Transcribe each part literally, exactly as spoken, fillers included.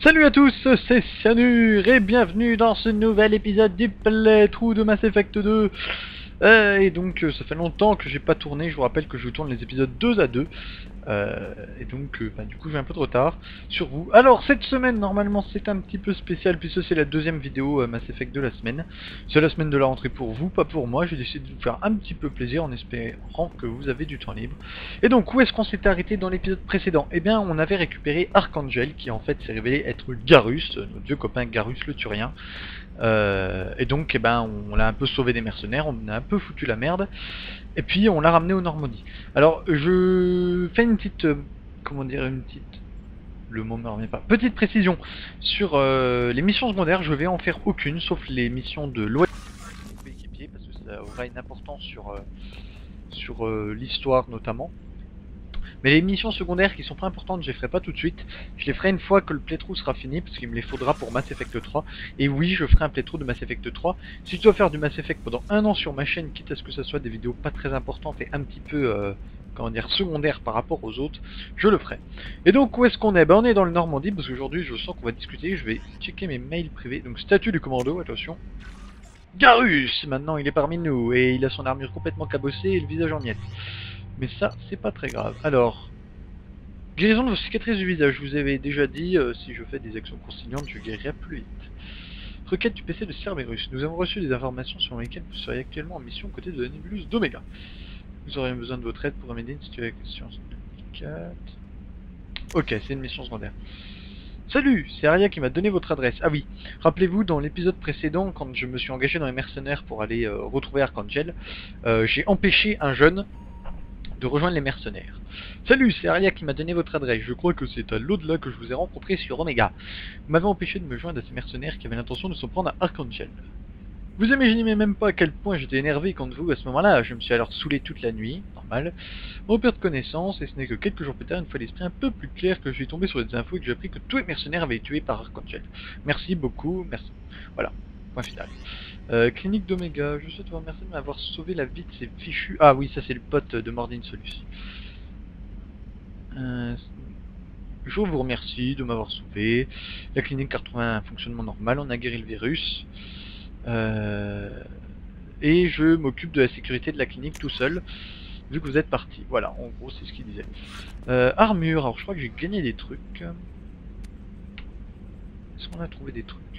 Salut à tous, c'est Cyanure et bienvenue dans ce nouvel épisode du playthrough de Mass Effect deux. Euh, et donc euh, ça fait longtemps que j'ai pas tourné, je vous rappelle que je tourne les épisodes deux à deux. Euh, et donc euh, bah, du coup j'ai un peu de retard sur vous. Alors cette semaine normalement c'est un petit peu spécial puisque c'est la deuxième vidéo euh, Mass Effect de la semaine. C'est la semaine de la rentrée pour vous, pas pour moi. J'ai décidé de vous faire un petit peu plaisir en espérant que vous avez du temps libre. Et donc où est-ce qu'on s'était arrêté dans l'épisode précédent? Eh bien on avait récupéré Archangel qui en fait s'est révélé être Garrus, notre vieux copain Garrus le Turien. Euh, et donc eh ben, on l'a un peu sauvé des mercenaires, on a un peu foutu la merde, et puis on l'a ramené au Normandie. Alors je fais une petite, euh, comment dire, une petite, le mot me revient pas, petite précision sur euh, les missions secondaires. Je vais en faire aucune, sauf les missions de l'O S coéquipier, parce que ça aura une importance sur, euh, sur euh, l'histoire notamment. Mais les missions secondaires qui sont pas importantes, je les ferai pas tout de suite. Je les ferai une fois que le playthrough sera fini, parce qu'il me les faudra pour Mass Effect trois. Et oui, je ferai un playthrough de Mass Effect trois. Si je dois faire du Mass Effect pendant un an sur ma chaîne, quitte à ce que ça soit des vidéos pas très importantes et un petit peu, euh, comment dire, secondaires par rapport aux autres, je le ferai. Et donc, où est-ce qu'on est? Ben, on est dans le Normandie, parce qu'aujourd'hui, je sens qu'on va discuter. Je vais checker mes mails privés. Donc, statut du commando, attention. Garrus, maintenant, il est parmi nous, et il a son armure complètement cabossée et le visage en miettes. Mais ça, c'est pas très grave. Alors... guérison de vos cicatrices du visage, je vous avais déjà dit, euh, si je fais des actions consignantes, je guérirai plus vite. Requête du P C de Cerberus. Nous avons reçu des informations selon lesquelles vous seriez actuellement en mission aux côtés de la nébuleuse d'Oméga. Nous aurions besoin de votre aide pour remédier une situation délicate. Ok, c'est une mission secondaire. Salut, c'est Aria qui m'a donné votre adresse. Ah oui, rappelez-vous, dans l'épisode précédent, quand je me suis engagé dans les mercenaires pour aller euh, retrouver Archangel, euh, j'ai empêché un jeune de rejoindre les mercenaires. Salut, c'est Aria qui m'a donné votre adresse. Je crois que c'est à l'au-delà que je vous ai rencontré sur Omega. Vous m'avez empêché de me joindre à ces mercenaires qui avaient l'intention de se prendre à Archangel. Vous imaginez même pas à quel point j'étais énervé contre vous à ce moment-là. Je me suis alors saoulé toute la nuit, normal, repère de connaissance, et ce n'est que quelques jours plus tard, une fois l'esprit un peu plus clair, que je suis tombé sur les infos et que j'ai appris que tous les mercenaires avaient été tués par Archangel. Merci beaucoup, merci. Voilà, point final. Euh, clinique d'Oméga, je souhaite vous remercier de m'avoir sauvé la vie de ces fichus... Ah oui, ça c'est le pote de Mordine Solus. Euh, je vous remercie de m'avoir sauvé. La clinique a retrouvé un fonctionnement normal, on a guéri le virus. Euh, et je m'occupe de la sécurité de la clinique tout seul, vu que vous êtes parti. Voilà, en gros c'est ce qu'il disait. Euh, armure, alors je crois que j'ai gagné des trucs. Est-ce qu'on a trouvé des trucs?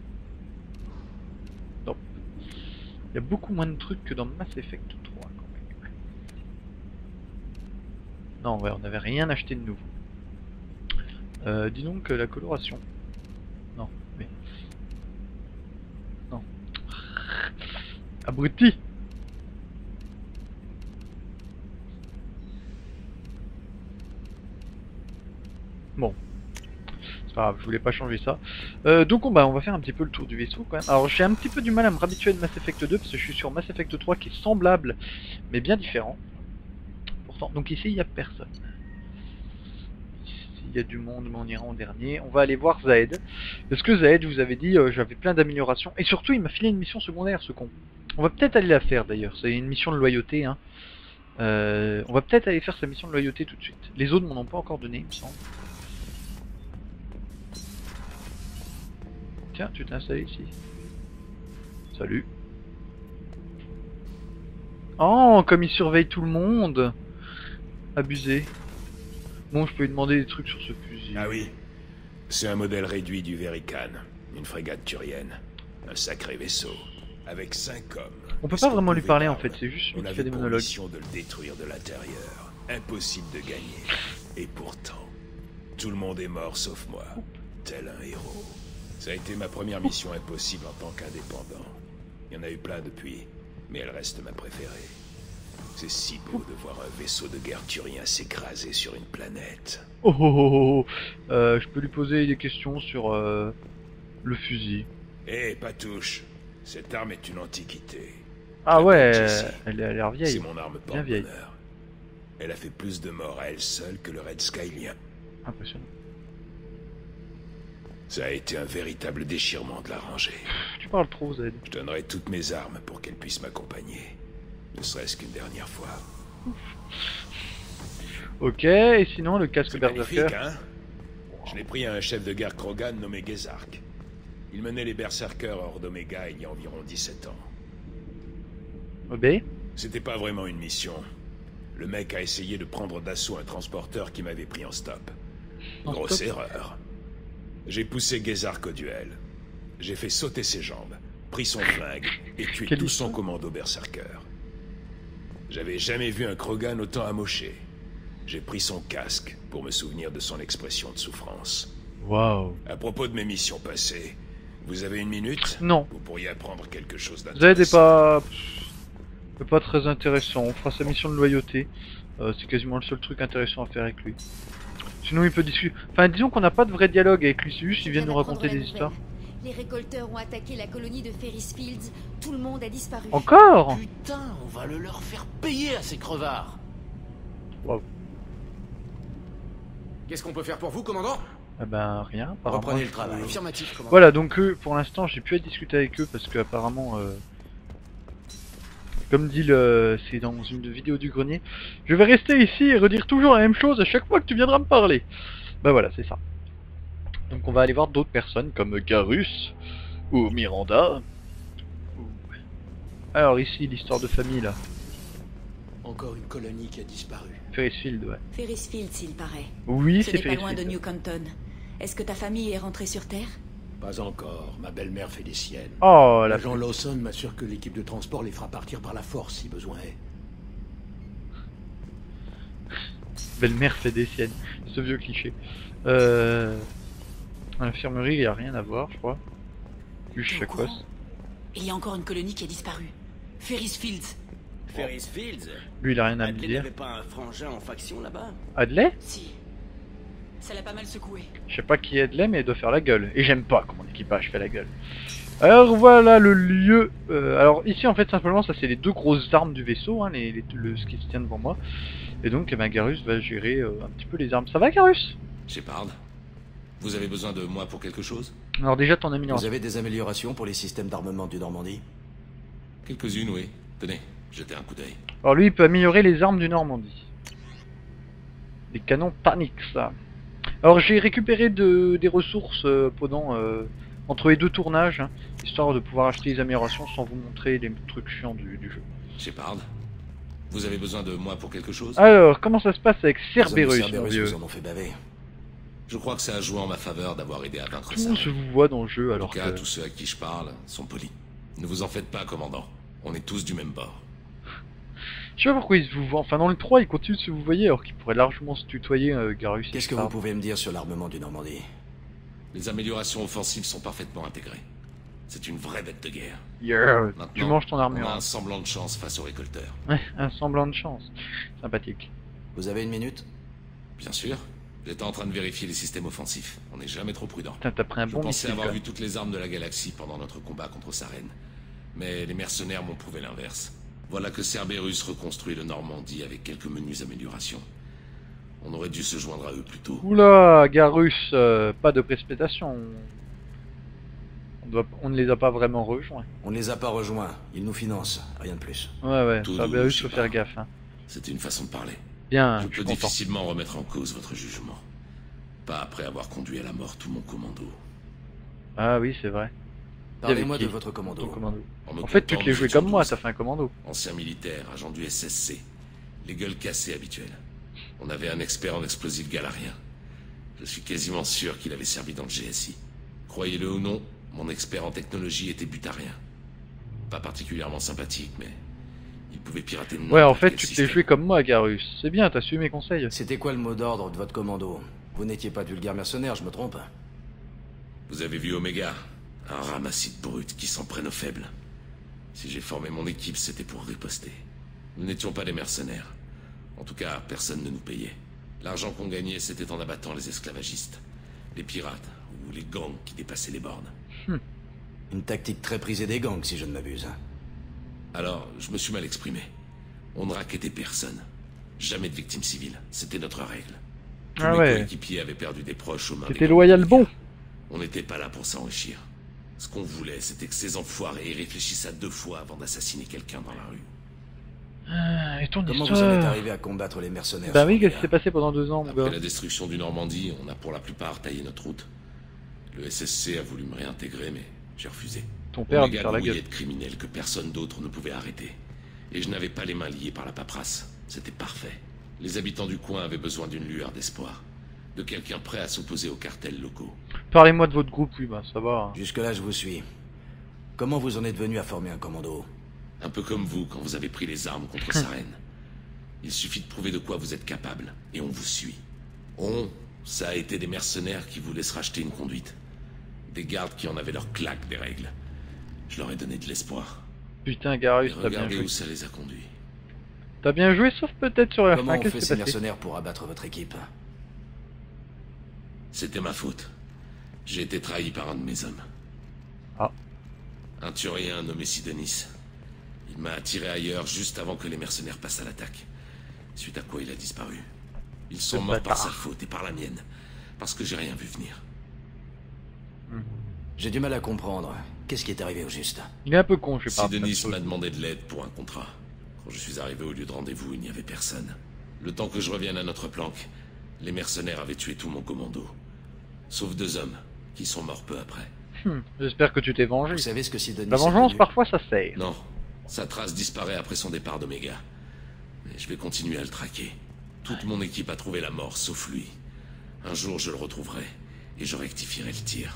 Non. Il y a beaucoup moins de trucs que dans Mass Effect trois quand même. Non, ouais, on n'avait rien acheté de nouveau. Euh, dis donc la coloration. Non, mais... non. Abruti! Bon. C'est pas grave, je voulais pas changer ça. Euh, donc on, bah, on va faire un petit peu le tour du vaisseau quand même. Alors j'ai un petit peu du mal à me habituer de Mass Effect deux parce que je suis sur Mass Effect trois qui est semblable mais bien différent. Pourtant, donc ici il n'y a personne. Il y a du monde, mais on ira en dernier. On va aller voir Zaed. Parce que Zaed, je vous avais dit, euh, j'avais plein d'améliorations. Et surtout, il m'a filé une mission secondaire, ce con. On va peut-être aller la faire, d'ailleurs. C'est une mission de loyauté. Hein. Euh, on va peut-être aller faire sa mission de loyauté tout de suite. Les autres m'en ont pas encore donné, il me semble. Tiens, tu t'es installé ici. Salut. Oh, comme il surveille tout le monde. Abusé. Bon, je peux lui demander des trucs sur ce fusil. Ah oui, c'est un modèle réduit du Verican, une frégate turienne, un sacré vaisseau, avec cinq hommes. On peut pas vraiment lui parler en fait, c'est juste lui qui fait des monologues. On avait pour mission de le détruire de l'intérieur, impossible de gagner. Et pourtant, tout le monde est mort sauf moi, tel un héros. Ça a été ma première mission impossible en tant qu'indépendant. Il y en a eu plein depuis, mais elle reste ma préférée. C'est si beau de voir un vaisseau de guerre turien s'écraser sur une planète. Oh oh oh, oh. Euh, je peux lui poser des questions sur euh, le fusil. Eh, hey, Patouche, cette arme est une antiquité. Ah ouais, elle a l'air vieille. C'est mon arme bien vieille. Elle a fait plus de morts à elle seule que le Red Skylien. Impressionnant. Ça a été un véritable déchirement de la ranger. Tu parles trop, Zed. Je donnerai toutes mes armes pour qu'elle puisse m'accompagner. Ne serait-ce qu'une dernière fois. Ok, et sinon le casque berserker. Hein, Je l'ai pris à un chef de guerre Krogan nommé Gezark. Il menait les berserkers hors d'Omega il y a environ dix-sept ans. Obé. C'était pas vraiment une mission. Le mec a essayé de prendre d'assaut un transporteur qui m'avait pris en stop. En Grosse stop. erreur. J'ai poussé Gezark au duel. J'ai fait sauter ses jambes, pris son flingue et tué Quelle tout histoire. son commando berserker. J'avais jamais vu un Krogan autant amoché. J'ai pris son casque pour me souvenir de son expression de souffrance. Waouh. À propos de mes missions passées, vous avez une minute? Non. Vous pourriez apprendre quelque chose Z est d'intéressant. pas... c'est pas très intéressant. On fera sa mission de loyauté. Euh, c'est quasiment le seul truc intéressant à faire avec lui. Sinon il peut discuter... Enfin disons qu'on n'a pas de vrai dialogue avec lui, c'est juste qu'il vient nous raconter des histoires. Les récolteurs ont attaqué la colonie de Ferris Fields. Tout le monde a disparu. Encore. Putain, on va le leur faire payer à ces crevards. Waouh. Qu'est-ce qu'on peut faire pour vous, commandant? Ah ben rien. apparemment, Reprenez je le travail. peux- Affirmatif, commandant. Voilà, donc eux, pour l'instant, j'ai pu à discuter avec eux parce que apparemment, euh, comme dit le, c'est dans une vidéo du grenier, je vais rester ici et redire toujours la même chose à chaque fois que tu viendras me parler. Bah voilà, c'est ça. Donc on va aller voir d'autres personnes comme Garus ou Miranda. ou- Alors ici, l'histoire de famille là. Encore une colonie qui a disparu. Ferrisfield, ouais. Ferris Fields, il paraît. Oui, Ce c'est n'est pas loin de Ferrisfield. New Canton. Est-ce que ta famille est rentrée sur Terre? Pas encore. Ma belle-mère fait des siennes. Oh la L'agent Lawson m'assure que l'équipe de transport les fera partir par la force si besoin est. belle-mère fait des siennes. Ce vieux cliché. Euh... À l'infirmerie, il n'y a rien à voir, je crois. Juste T'es au Chacos. courant? Il y a encore une colonie qui a disparu. Ferris Fields. Ferris Fields. Lui, il a rien à me Adley dire. n'avait pas un frangin en faction là-bas? Adley? Si. Ça l'a pas mal secoué. Je sais pas qui est Adley, mais il doit faire la gueule. Et j'aime pas quand mon équipage fait la gueule. Alors voilà le lieu. Euh, alors ici, en fait, simplement, ça c'est les deux grosses armes du vaisseau, hein, les, les- le, ce qui se tient devant moi. Et donc, eh ben, Garus va gérer euh, un petit peu les armes. Ça va, Garus? Shepard, vous avez besoin de moi pour quelque chose? Alors déjà, ton Vous amélioration. avez des améliorations pour les systèmes d'armement du Normandie? Quelques-unes, oui. Tenez, jetez un coup d'œil. Alors lui, il peut améliorer les armes du Normandie. Les canons Panix, ça. Alors j'ai récupéré de, des ressources euh, pendant euh, entre les deux tournages, hein, histoire de pouvoir acheter les améliorations sans vous montrer les trucs chiants du, du jeu. Shepard, vous avez besoin de moi pour quelque chose? Alors, comment ça se passe avec Les hommes de Cerberus, mon Cerberus vieux? vous en ont fait baver. Je crois que ça a joué en ma faveur d'avoir aidé à vaincre Tout le ça. monde se vous voit dans le jeu, En alors tout cas, que... tous ceux à qui je parle sont polis. Ne vous en faites pas, commandant. On est tous du même bord. Je sais pas pourquoi ils se vous voient. Enfin, dans le trois, ils continuent de se vous voyer, alors qu'ils pourraient largement se tutoyer, euh, Garus. et Qu'est-ce que vous Shepard. pouvez me dire sur l'armement du Normandie? Les améliorations offensives sont parfaitement intégrées. C'est une vraie bête de guerre. Yeah, Maintenant, tu manges ton On a armure. un semblant de chance face aux récolteurs. Ouais, un semblant de chance. Sympathique. Vous avez une minute? Bien sûr. J'étais en train de vérifier les systèmes offensifs. On n'est jamais trop prudent. Putain, t'as pris un Je bon pensais missile, avoir quoi. vu toutes les armes de la galaxie pendant notre combat contre Saren. Mais les mercenaires m'ont prouvé l'inverse. Voilà que Cerberus reconstruit le Normandie avec quelques menues améliorations. On aurait dû se joindre à eux plus tôt. Oula, Garus, euh, pas de précipitation. On, doit, on ne les a pas vraiment rejoints. On ne les a pas rejoints. Ils nous financent. Rien de plus. Ouais, ouais, Tout Cerberus, doux, je faut sais faire pas. gaffe. Hein. C'était une façon de parler. Bien, Je je suis peux content. difficilement remettre en cause votre jugement. Pas après avoir conduit à la mort tout mon commando. Ah oui, c'est vrai. Parlez-moi qui de votre commando. Ton commando. En, me En fait, tu comptant, te l'es nous joué étions comme moi, douze. t'as fait un commando. Ancien militaire, agent du S S C. Les gueules cassées habituelles. On avait un expert en explosifs galarien. Je suis quasiment sûr qu'il avait servi dans le G S I. Croyez-le ou non, mon expert en technologie était butarien. Pas particulièrement sympathique, mais il pouvait pirater Ouais, n'importe en fait, quel tu te l'es système. joué comme moi, Garus. C'est bien, t'as suivi mes conseils. C'était quoi le mot d'ordre de votre commando? Vous n'étiez pas de vulgaire mercenaire, je me trompe? Vous avez vu Omega? Un ramassis de brutes qui s'en prennent aux faibles. Si j'ai formé mon équipe, c'était pour riposter. Nous n'étions pas des mercenaires. En tout cas, personne ne nous payait. L'argent qu'on gagnait, c'était en abattant les esclavagistes, les pirates ou les gangs qui dépassaient les bornes. Une tactique très prisée des gangs, si je ne m'abuse. Alors, je me suis mal exprimé. On ne rackettait personne. Jamais de victimes civiles. C'était notre règle. Tous Ah mes ouais. coéquipiers avaient perdu des proches aux mains des T'étais gangs loyal d'Omega. bon. On n'était pas là pour s'enrichir. Ce qu'on voulait, c'était que ces enfoirés y réfléchissent à deux fois avant d'assassiner quelqu'un dans la rue. Euh, et ton Comment histoire... vous en êtes arrivé à combattre les mercenaires? Bah oui, Sophia qu'est-ce qui s'est passé pendant deux ans, mon Après gars? la destruction du Normandie, on a pour la plupart taillé notre route. Le S S C a voulu me réintégrer, mais j'ai refusé. Ton père a dû Omega faire la grouillait gueule. de criminels que personne d'autre ne pouvait arrêter. Et je n'avais pas les mains liées par la paperasse. C'était parfait. Les habitants du coin avaient besoin d'une lueur d'espoir. De quelqu'un prêt à s'opposer aux cartels locaux. Parlez-moi de votre groupe, oui, bah ça va. hein. Jusque-là, je vous suis. Comment vous en êtes venu à former un commando? Un peu comme vous quand vous avez pris les armes contre Saren. Il suffit de prouver de quoi vous êtes capable, et on vous suit. On, ça a été des mercenaires qui voulaient se racheter une conduite. Des gardes qui en avaient leur claque des règles. Je leur ai donné de l'espoir. Putain, Et Garus, t'as bien regardez joué. où ça les a conduits. T'as bien joué, sauf peut-être sur la Comment fin. on Qu'est-ce fait qui ces s'est passé? mercenaires pour abattre votre équipe? C'était ma faute. J'ai été trahi par un de mes hommes. Ah. Un Turien nommé Sidonis. Il m'a attiré ailleurs juste avant que les mercenaires passent à l'attaque. Suite à quoi il a disparu. Ils sont Ce morts par bâtard. sa faute et par la mienne. Parce que j'ai rien vu venir. J'ai du mal à comprendre. Qu'est-ce qui est arrivé au juste? Il est un peu con, je sais pas. Sidonis m'a demandé de l'aide pour un contrat. Quand je suis arrivé au lieu de rendez-vous, il n'y avait personne. Le temps que je revienne à notre planque, les mercenaires avaient tué tout mon commando. Sauf deux hommes, qui sont morts peu après. Hmm, J'espère que tu t'es vengé. Vous savez ce que Sidonis La est vengeance, devenu? parfois, ça sert. Non, sa trace disparaît après son départ d'Omega. Mais je vais continuer à le traquer. Toute mon équipe a trouvé la mort, sauf lui. Un jour, je le retrouverai, et je rectifierai le tir.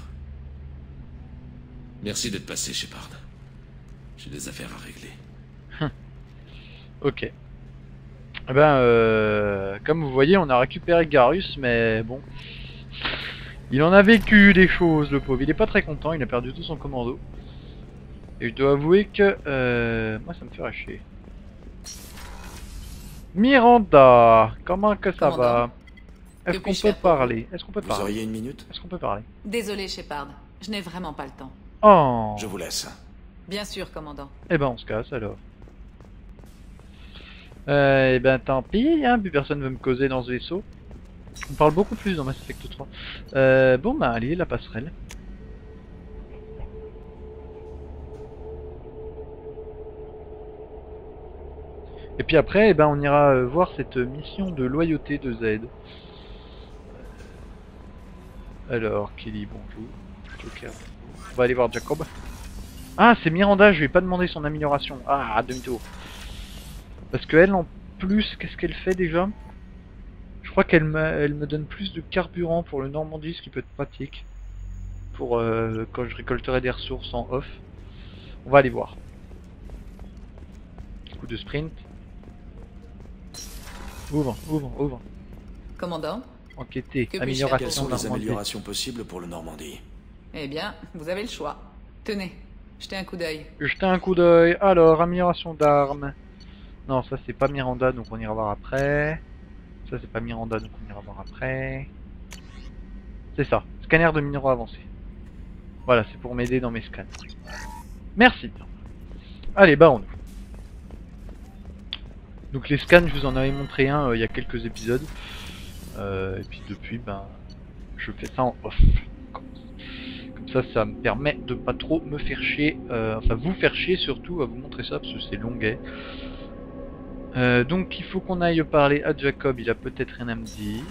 Merci d'être passé, Shepard. J'ai des affaires à régler. Ok. Eh ben, euh, comme vous voyez, on a récupéré Garus, mais bon. Il en a vécu des choses, le pauvre. Il est pas très content, il a perdu tout son commando. Et je dois avouer que... Euh, moi, ça me fait chier. Miranda, comment que ça Commandant. va? Est-ce Que qu'on puis-je peut faire pour vous? parler? Est-ce qu'on peut Vous parler? auriez une minute? Est-ce qu'on peut parler? Désolé, Shepard. Je n'ai vraiment pas le temps. Oh. Je vous laisse. Bien sûr, commandant. Eh ben on se casse alors. Euh, eh ben tant pis, hein, plus personne veut me causer dans ce vaisseau. On parle beaucoup plus dans Mass Effect trois. Euh, bon bah allez, la passerelle. Et puis après, eh ben on ira euh, voir cette mission de loyauté de Z. Alors, Kelly, bonjour. Joker. On va aller voir Jacob. Ah, c'est Miranda, je lui ai pas demandé son amélioration. Ah, demi-tour. Parce que elle, en plus, qu'est-ce qu'elle fait déjà? Je crois qu'elle me, elle me donne plus de carburant pour le Normandie, ce qui peut être pratique. Pour euh, quand je récolterai des ressources en off. On va aller voir. Coup de sprint. Ouvre, ouvre, ouvre. Commandant? Enquêter, Que puis-je amélioration Quelles sont les Normandie. améliorations possibles pour le Normandie? Eh bien, vous avez le choix. Tenez, jetez un coup d'œil. Jeter un coup d'œil. Alors, amélioration d'armes. Non, ça c'est pas Miranda, donc on ira voir après. Ça c'est pas Miranda, donc on ira voir après. C'est ça. Scanner de minéraux avancé. Voilà, c'est pour m'aider dans mes scans. Merci. Allez, bah on ouvre. Donc les scans, je vous en avais montré un euh, il y a quelques épisodes. Euh, et puis depuis, ben, je fais ça en off. Comme ça, ça me permet de pas trop me faire chier. Euh, enfin, vous faire chier surtout à vous montrer ça parce que c'est longuet. Euh, donc il faut qu'on aille parler à Jacob, il a peut-être rien à me dire.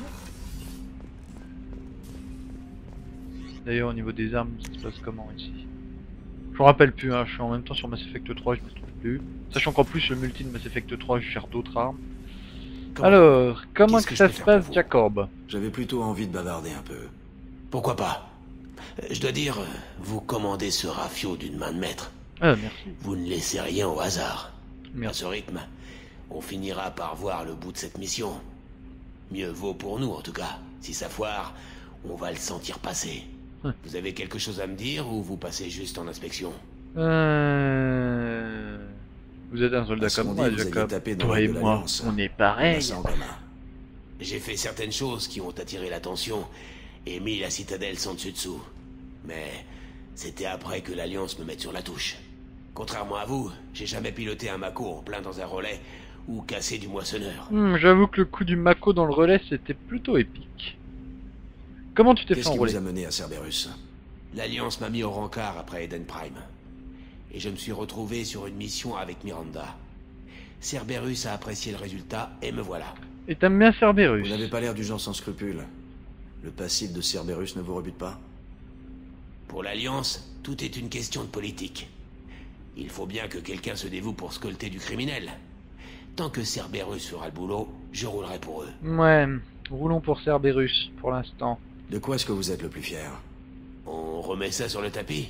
D'ailleurs au niveau des armes, ça se passe comment ici? Je me rappelle plus, hein, je suis en même temps sur Mass Effect trois, je me trouve plus. Sachant qu'en plus le multi de Mass Effect trois, je cherche d'autres armes. Comment- Alors, comment Qu'est-ce que que ça je peux se faire passe pour vous Jacob? J'avais plutôt envie de bavarder un peu. Pourquoi pas? Je dois dire, vous commandez ce rafio d'une main de maître. Ah merci, Vous ne laissez rien au hasard. À merci. ce rythme, on finira par voir le bout de cette mission. Mieux vaut pour nous, en tout cas. Si ça foire, on va le sentir passer. Hum. Vous avez quelque chose à me dire ou vous passez juste en inspection? Euh... Vous êtes un soldat À ce comme qu'on moi dit, vous aviez Jacob. tapé dans Toi l'œil et de moi, l'Alliance. on est On a pareil. ça en commun. J'ai fait certaines choses qui ont attiré l'attention et mis la citadelle sans dessus-dessous. Mais c'était après que l'Alliance me mette sur la touche. Contrairement à vous, j'ai jamais piloté un Mako en plein dans un relais ou cassé du moissonneur. Hmm, j'avoue que le coup du Mako dans le relais c'était plutôt épique. Comment tu t'es fait Qu'est-ce qui enrôler? vous a mené à Cerberus? L'Alliance m'a mis au rencard après Eden Prime. Et je me suis retrouvé sur une mission avec Miranda. Cerberus a apprécié le résultat, et me voilà. Et t'aimes bien Cerberus. Vous n'avez pas l'air du genre sans scrupules. Le passif de Cerberus ne vous rebute pas? Pour l'Alliance, tout est une question de politique. Il faut bien que quelqu'un se dévoue pour scolter du criminel. Tant que Cerberus fera le boulot, je roulerai pour eux. Ouais, roulons pour Cerberus, pour l'instant. De quoi est-ce que vous êtes le plus fier? On remet ça sur le tapis?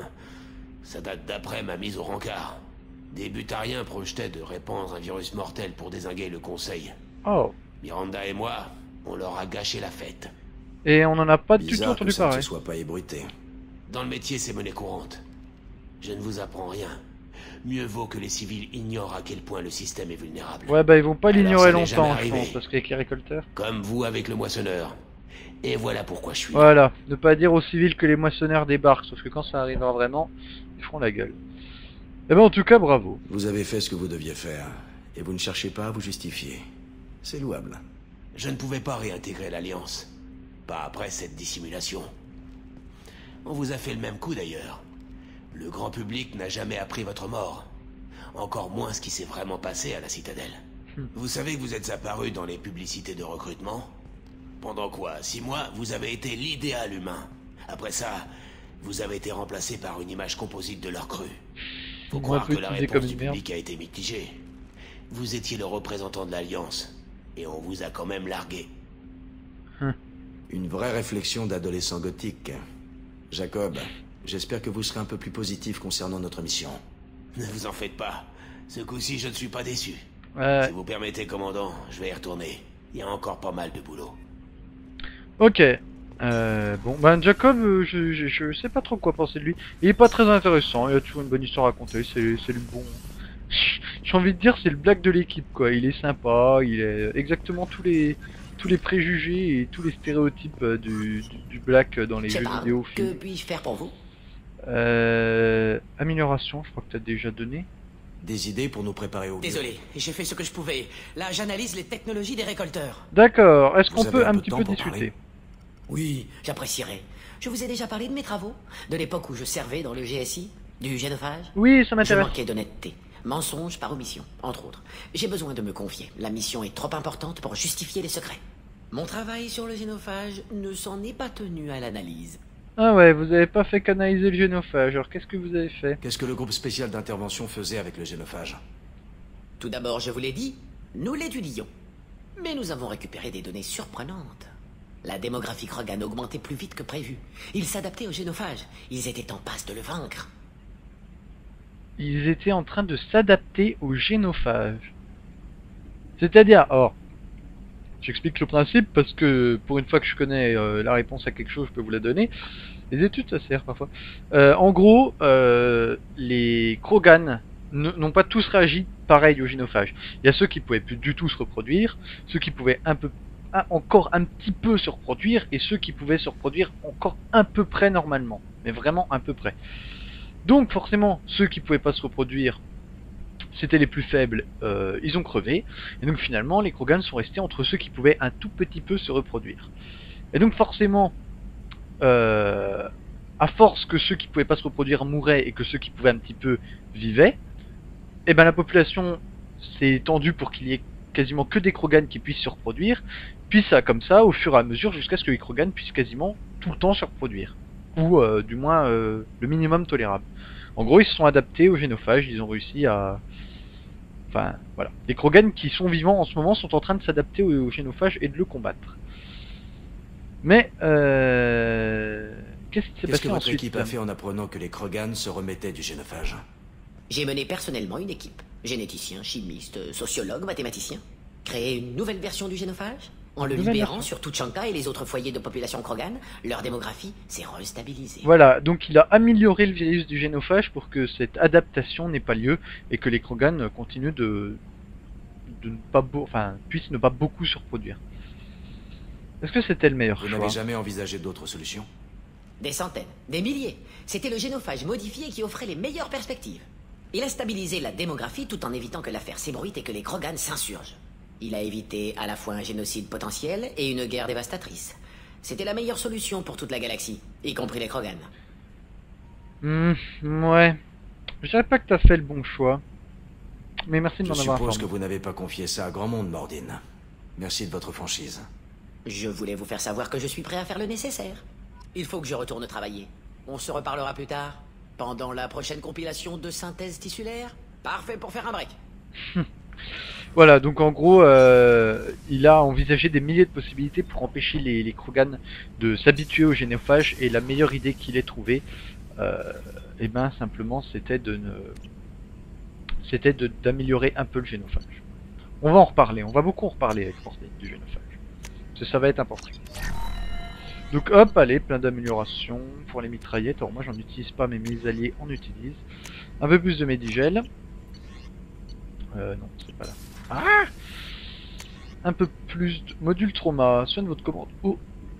Ça date d'après ma mise au rencard. Des butariens projetaient de répandre un virus mortel pour dézinguer le Conseil. Oh. Miranda et moi, on leur a gâché la fête. Et on n'en a pas du tout Bizarre entendu que ça ne parler. se soit pas ébruité. Dans le métier, c'est monnaie courante. Je ne vous apprends rien. Mieux vaut que les civils ignorent à quel point le système est vulnérable. Ouais, bah ils vont pas Alors, l'ignorer ça n'est jamais longtemps, je arrivé. pense, parce qu'avec les récolteurs. Comme vous avec le moissonneur. Et voilà pourquoi je suis là. Voilà, ne pas dire aux civils que les moissonneurs débarquent, sauf que quand ça arrivera vraiment, ils feront la gueule. Eh ben en tout cas, bravo. Vous avez fait ce que vous deviez faire, et vous ne cherchez pas à vous justifier. C'est louable. Je ne pouvais pas réintégrer l'Alliance. Pas après cette dissimulation. On vous a fait le même coup d'ailleurs. Le grand public n'a jamais appris votre mort. Encore moins ce qui s'est vraiment passé à la Citadelle. Hmm. Vous savez que vous êtes apparu dans les publicités de recrutement? Pendant quoi? Six mois, vous avez été l'idéal humain. Après ça, vous avez été remplacé par une image composite de leur cru. Faut Moi, croire un peu que la utilisé réponse comme du une merde. public a été mitigée. Vous étiez le représentant de l'Alliance. Et on vous a quand même largué. Une vraie réflexion d'adolescent gothique. Jacob, j'espère que vous serez un peu plus positif concernant notre mission. Ne vous en faites pas. Ce coup-ci, je ne suis pas déçu. Ouais. Si vous permettez, commandant, je vais y retourner. Il y a encore pas mal de boulot. Ok. Euh, bon, ben Jacob, euh, je, je, je sais pas trop quoi penser de lui. Il est pas très intéressant, il a toujours une bonne histoire à raconter, c'est c'est le bon... J'ai envie de dire, c'est le black de l'équipe, quoi. Il est sympa, il est exactement tous les tous les préjugés et tous les stéréotypes euh, du, du, du black dans les Je sais jeux pas, vidéo. que films. puis-je faire pour vous? Euh... Amélioration, je crois que t'as déjà donné. Des idées pour nous préparer au mieux. Désolé, j'ai fait ce que je pouvais. Là, j'analyse les technologies des récolteurs. D'accord, est-ce Vous qu'on avez peut un un peu de petit temps peu pour discuter? parler? Oui, j'apprécierais. Je vous ai déjà parlé de mes travaux? De l'époque où je servais dans le G S I? Du génophage? Oui, ça Je m'intéresse. manquais d'honnêteté. Mensonge par omission, entre autres. J'ai besoin de me confier. La mission est trop importante pour justifier les secrets. Mon travail sur le génophage ne s'en est pas tenu à l'analyse. Ah ouais, vous avez pas fait canaliser le génophage, alors qu'est-ce que vous avez fait? Qu'est-ce que le groupe spécial d'intervention faisait avec le génophage? Tout d'abord, je vous l'ai dit, nous l'étudions. Mais nous avons récupéré des données surprenantes. La démographie Krogan augmentait plus vite que prévu. Ils s'adaptaient au génophage. Ils étaient en passe de le vaincre. Ils étaient en train de s'adapter au génophage. C'est-à-dire, or, j'explique le principe parce que pour une fois que je connais euh, la réponse à quelque chose, je peux vous la donner. Les études, ça sert parfois. Euh, en gros, euh, les Krogan n'ont pas tous réagi pareil au génophage. Il y a ceux qui pouvaient plus du tout se reproduire, ceux qui pouvaient un peu, un, encore un petit peu se reproduire, et ceux qui pouvaient se reproduire encore un peu près normalement, mais vraiment un peu près. Donc forcément, ceux qui pouvaient pas se reproduire, c'était les plus faibles, euh, ils ont crevé, et donc finalement les Krogan sont restés entre ceux qui pouvaient un tout petit peu se reproduire. Et donc forcément, euh, à force que ceux qui pouvaient pas se reproduire mouraient et que ceux qui pouvaient un petit peu vivaient, et ben la population s'est étendue pour qu'il y ait quasiment que des Krogan qui puissent se reproduire, puis ça comme ça au fur et à mesure jusqu'à ce que les Krogan puissent quasiment tout le temps se reproduire. Ou euh, du moins euh, le minimum tolérable. En gros, ils se sont adaptés au génophage, ils ont réussi à... Enfin, voilà. Les Krogan qui sont vivants en ce moment sont en train de s'adapter au, au génophage et de le combattre. Mais, euh... qu'est-ce qui s'est Qu'est-ce passé que votre ensuite? équipe a fait en apprenant que les Krogan se remettaient du génophage? J'ai mené personnellement une équipe. Généticiens, chimistes, sociologues, mathématiciens. Créer une nouvelle version du génophage? En le Nouvelle libérant version. sur Tuchanka et les autres foyers de population Krogan, leur démographie s'est restabilisée. Voilà, donc il a amélioré le virus du génophage pour que cette adaptation n'ait pas lieu et que les Krogan continuent de, de ne pas beau... enfin, puissent ne pas beaucoup se reproduire. Est-ce que c'était le meilleur Vous choix? n'avez jamais envisagé d'autres solutions? Des centaines, des milliers. C'était le génophage modifié qui offrait les meilleures perspectives. Il a stabilisé la démographie tout en évitant que l'affaire s'ébruite et que les Krogan s'insurgent. Il a évité à la fois un génocide potentiel et une guerre dévastatrice. C'était la meilleure solution pour toute la galaxie, y compris les Krogan. Hmm, ouais. Je dirais pas que t'as fait le bon choix. Mais merci de Je m'en avoir suppose que informé. vous n'avez pas confié ça à grand monde, Mordine. Merci de votre franchise. Je voulais vous faire savoir que je suis prêt à faire le nécessaire. Il faut que je retourne travailler. On se reparlera plus tard, pendant la prochaine compilation de synthèse tissulaire. Parfait pour faire un break. Voilà, donc en gros, euh, il a envisagé des milliers de possibilités pour empêcher les, les Krogan de s'habituer aux génophages, et la meilleure idée qu'il ait trouvée, euh, et ben simplement, c'était de ne, c'était de d'améliorer un peu le génophage. On va en reparler, on va beaucoup en reparler avec Mordine du génophage. Parce que ça va être important. Donc hop, allez, plein d'améliorations pour les mitraillettes. Alors moi j'en utilise pas, mais mes alliés en utilisent. Un peu plus de médigel. Euh, non, c'est pas là. Ah, un peu plus de module trauma. Soigne votre commande. Oh.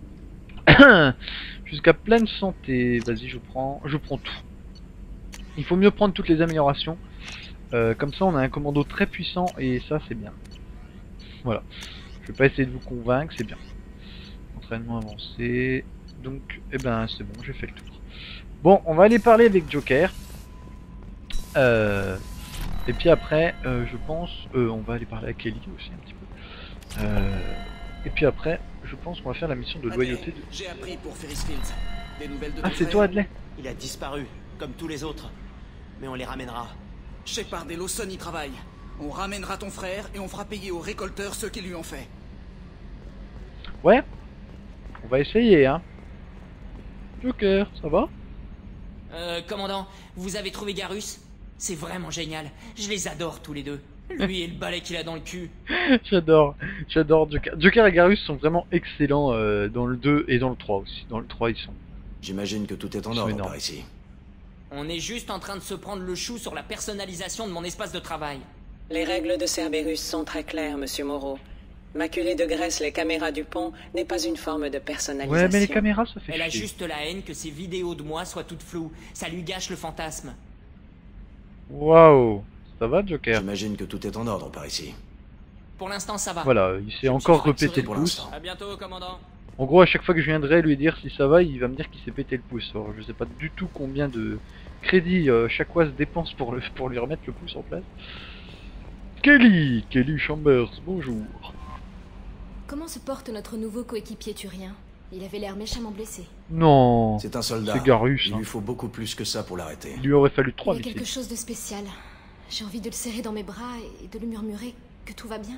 Jusqu'à pleine santé. Vas-y, je prends, je prends tout. Il faut mieux prendre toutes les améliorations. Euh, comme ça, on a un commando très puissant et ça, c'est bien. Voilà. Je vais pas essayer de vous convaincre, c'est bien. Entraînement avancé. Donc, eh ben, c'est bon, j'ai fait le tour. Bon, on va aller parler avec Joker. Euh. Et puis après, euh, je pense, euh, on va aller parler à Kelly aussi un petit peu. Euh, et puis après, je pense qu'on va faire la mission de loyauté. De... J'ai appris pour Ferris Fields. Des nouvelles de Ah, ton c'est frère? toi, Adley? Il a disparu, comme tous les autres. Mais on les ramènera. Shepard et Lawson y travaillent. On ramènera ton frère et on fera payer aux récolteurs ceux qui lui ont fait. Ouais, on va essayer, hein. Joker, ça va? Euh, commandant, vous avez trouvé Garrus? C'est vraiment génial. Je les adore tous les deux. Lui et le balai qu'il a dans le cul. J'adore, j'adore Joker. Joker et Garrus sont vraiment excellents euh, dans le deux et dans le trois aussi. Dans le trois, ils sont. J'imagine que tout est en ordre par ici. On est juste en train de se prendre le chou sur la personnalisation de mon espace de travail. Les règles de Cerberus sont très claires, Monsieur Moreau. Maculer de graisse les caméras du pont n'est pas une forme de personnalisation. Ouais, mais les caméras, ça fait Elle a chier. juste la haine que ces vidéos de moi soient toutes floues. Ça lui gâche le fantasme. Waouh, ça va, Joker? J'imagine que tout est en ordre par ici. Pour l'instant, ça va. Voilà, il s'est encore repété le pouce. À bientôt, commandant. En gros, à chaque fois que je viendrai lui dire si ça va, il va me dire qu'il s'est pété le pouce. Alors, je sais pas du tout combien de crédits euh, chaque fois se dépense pour, le, pour lui remettre le pouce en place. Kelly, Kelly Chambers, bonjour. Comment se porte notre nouveau coéquipier turien? Il avait l'air méchamment blessé. Non, c'est un soldat. C'est Garrus. Il hein. lui faut beaucoup plus que ça pour l'arrêter. Il lui aurait fallu trois Il y a missiles. quelque chose de spécial. J'ai envie de le serrer dans mes bras et de lui murmurer que tout va bien.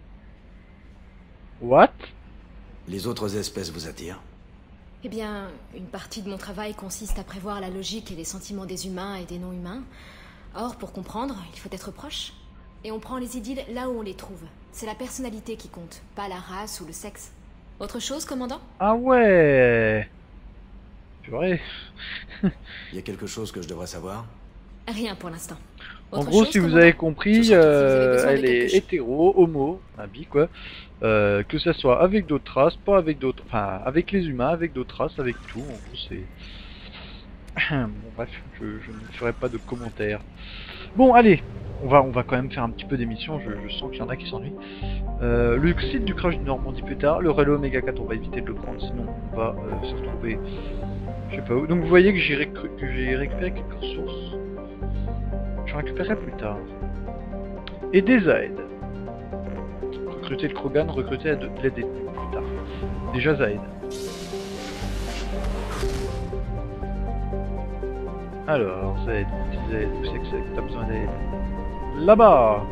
What? Les autres espèces vous attirent? Eh bien, une partie de mon travail consiste à prévoir la logique et les sentiments des humains et des non-humains. Or, pour comprendre, il faut être proche. Et on prend les idylles là où on les trouve. C'est la personnalité qui compte, pas la race ou le sexe. Autre chose, commandant? Ah ouais. Purée. Il y a quelque chose que je devrais savoir? Rien pour l'instant. En Autre gros, chose, si vous commandant? avez compris, Ce sera tout, si vous avez euh, besoin de elle quelque est chose. hétéro, homo, un bi quoi. Euh, que ça soit avec d'autres races, pas avec d'autres, enfin avec les humains, avec d'autres races, avec tout. En gros, c'est. Bon bref, je, je ne ferai pas de commentaires. Bon allez, on va, on va quand même faire un petit peu d'émission. Je, je sens qu'il y en a qui s'ennuient. Euh, le site du crash de Normandie plus tard, le relais Oméga quatre, on va éviter de le prendre, sinon on va euh, se retrouver, je sais pas où. Donc vous voyez que j'ai récu que j'ai récupéré quelques ressources. Je récupérerai plus tard. Et des aides. Recruter le Krogan, recruter de l'aide plus tard. Déjà ça aide. Alors, ça aide, ça aide, où c'est que c'est que t'as besoin d'aide? Là-bas.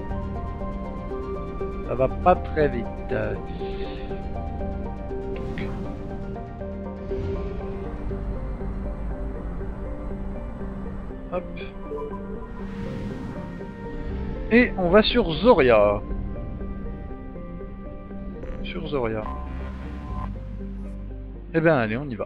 Ça va pas très vite. Donc. Hop. Et on va sur Zoria. Sur Zoria. Eh ben allez, on y va.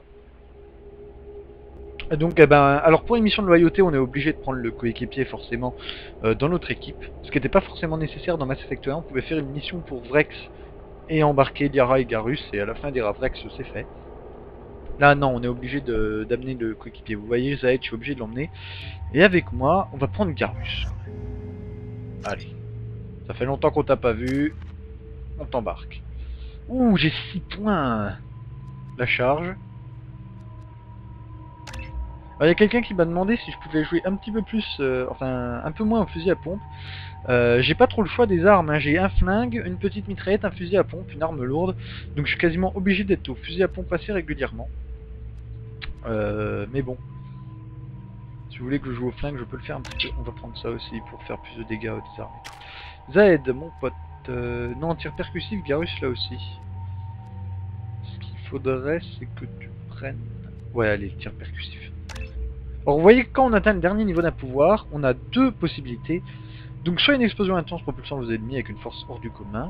Et donc, eh ben, alors pour une mission de loyauté, on est obligé de prendre le coéquipier forcément euh, dans notre équipe. Ce qui n'était pas forcément nécessaire dans Mass Effect un, on pouvait faire une mission pour Vrex et embarquer Liara et Garrus, et à la fin des Vrex c'est fait. Là non, on est obligé d'amener le coéquipier. Vous voyez, Zaed, je suis obligé de l'emmener. Et avec moi, on va prendre Garrus. Allez. Ça fait longtemps qu'on t'a pas vu. On t'embarque. Ouh, j'ai six points. La charge. Alors il y a quelqu'un qui m'a demandé si je pouvais jouer un petit peu plus, euh, enfin un peu moins au fusil à pompe. Euh, j'ai pas trop le choix des armes, hein. J'ai un flingue, une petite mitraillette, un fusil à pompe, une arme lourde. Donc je suis quasiment obligé d'être au fusil à pompe assez régulièrement. Euh, mais bon. Si vous voulez que je joue au flingue, je peux le faire un petit peu. On va prendre ça aussi pour faire plus de dégâts aux armes et tout. Zaed, mon pote. Euh, non, tir percussif, Garus là aussi. Ce qu'il faudrait, c'est que tu prennes... Ouais, allez, tir percussif. Alors vous voyez que quand on atteint le dernier niveau d'un pouvoir, on a deux possibilités. Donc soit une explosion intense propulsant vos ennemis avec une force hors du commun.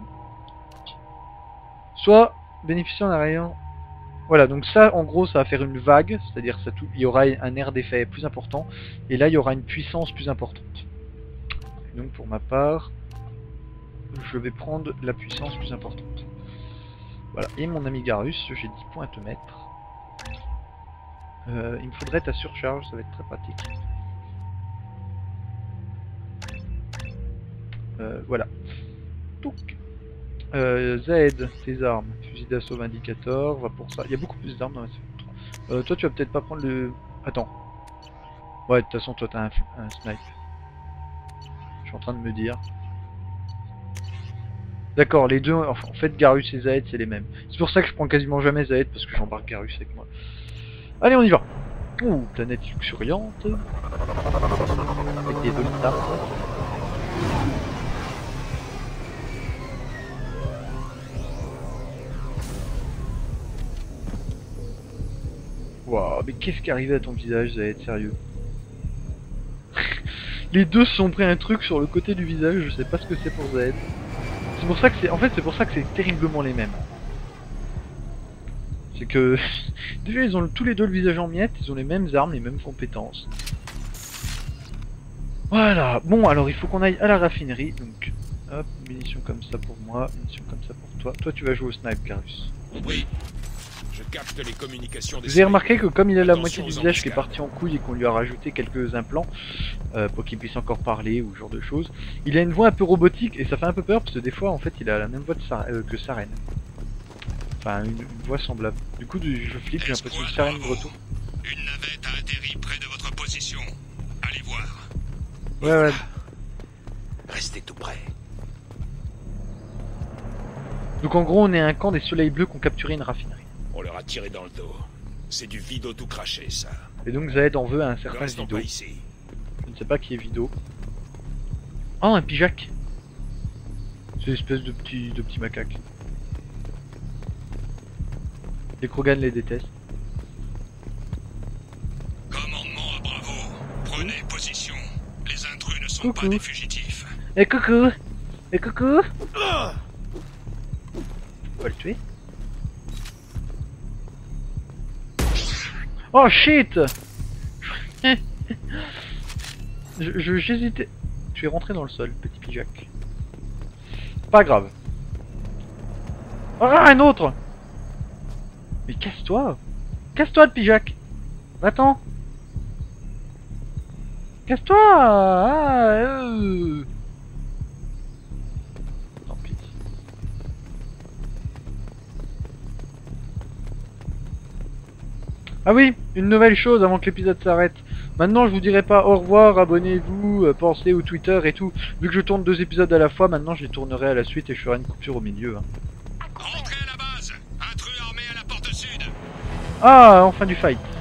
Soit bénéficiant d'un rayon... Voilà, donc ça en gros ça va faire une vague, c'est-à-dire ça tout... il y aura un air d'effet plus important. Et là il y aura une puissance plus importante. Et donc pour ma part, je vais prendre la puissance plus importante. Voilà, et mon ami Garus, j'ai dix points à te mettre. Euh, il me faudrait ta surcharge, ça va être très pratique. Euh, voilà. Donc, euh, Zaed, tes armes, fusil d'assaut vindicator, va pour ça. Il y a beaucoup plus d'armes dans la série. Euh, toi, tu vas peut-être pas prendre le. Attends. Ouais, de toute façon, toi, t'as un, un snipe. Je suis en train de me dire. D'accord, les deux, enfin, en fait, Garus et Zaed, c'est les mêmes. C'est pour ça que je prends quasiment jamais Zaed parce que j'embarque Garus avec moi. Allez, on y va. Ouh, planète luxuriante. Avec des volets d'arbres. Waouh, mais qu'est-ce qui est arrivé à ton visage, Zaed, sérieux? Les deux se sont pris un truc sur le côté du visage, je sais pas ce que c'est pour Zaed. C'est pour ça que c'est, en fait, c'est pour ça que c'est terriblement les mêmes. C'est que déjà ils ont tous les deux le visage en miettes, ils ont les mêmes armes, les mêmes compétences. Voilà, bon alors il faut qu'on aille à la raffinerie, donc hop, munitions comme ça pour moi, munitions comme ça pour toi. Toi tu vas jouer au snipe, Garus. Oui, je capte les communications des... Vous avez remarqué que comme il a la moitié du visage qui est parti en couille et qu'on lui a rajouté quelques implants euh, pour qu'il puisse encore parler ou ce genre de choses, il a une voix un peu robotique et ça fait un peu peur parce que des fois en fait il a la même voix de sa... euh, que Saren. Enfin, une, une voix semblable. Du coup, du, je flippe, j'ai l'impression que Saren de retour. Une navette a atterri près de votre position. Allez voir. Ouais, ouais. Restez tout près. Donc en gros, on est un camp des soleils bleus qui ont capturé une raffinerie. On leur a tiré dans le dos. C'est du Vido tout craché, ça. Et donc Zaed en veut à un certain Vido. Ici. Je ne sais pas qui est Vido. Oh, un pijac. C'est une espèce de petit, de petit macaque. Les Krogan les détestent. Commandement à Bravo. Prenez position. Les intrus ne sont coucou. pas des fugitifs. Et coucou. Et coucou. Ah, on va le tuer. Oh shit. Je je- j'hésitais. Je vais rentrer dans le sol, petit pijac. Pas grave. Ah, un autre. Mais casse-toi. Casse-toi le pijac. Va-t'en. Casse-toi. Ah, euh. Tant pis. Ah oui, une nouvelle chose avant que l'épisode s'arrête. Maintenant je vous dirai pas au revoir, abonnez-vous, euh, pensez au Twitter et tout. Vu que je tourne deux épisodes à la fois, maintenant je les tournerai à la suite et je ferai une coupure au milieu. Hein. Entrez à la base. Intrus armés à la porte sud. Ah, enfin du fight.